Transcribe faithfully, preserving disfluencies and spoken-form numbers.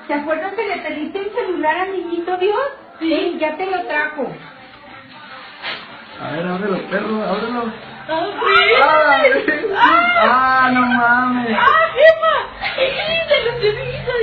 ¿Te acuerdas que le pediste un celular al niñito Dios? Sí. Ya te lo trajo. A ver, ábrelo, perro, ábrelo. ¡Ah, ¡Ah, no mames! ¡Ah, Gemma! ¡De los cerillos!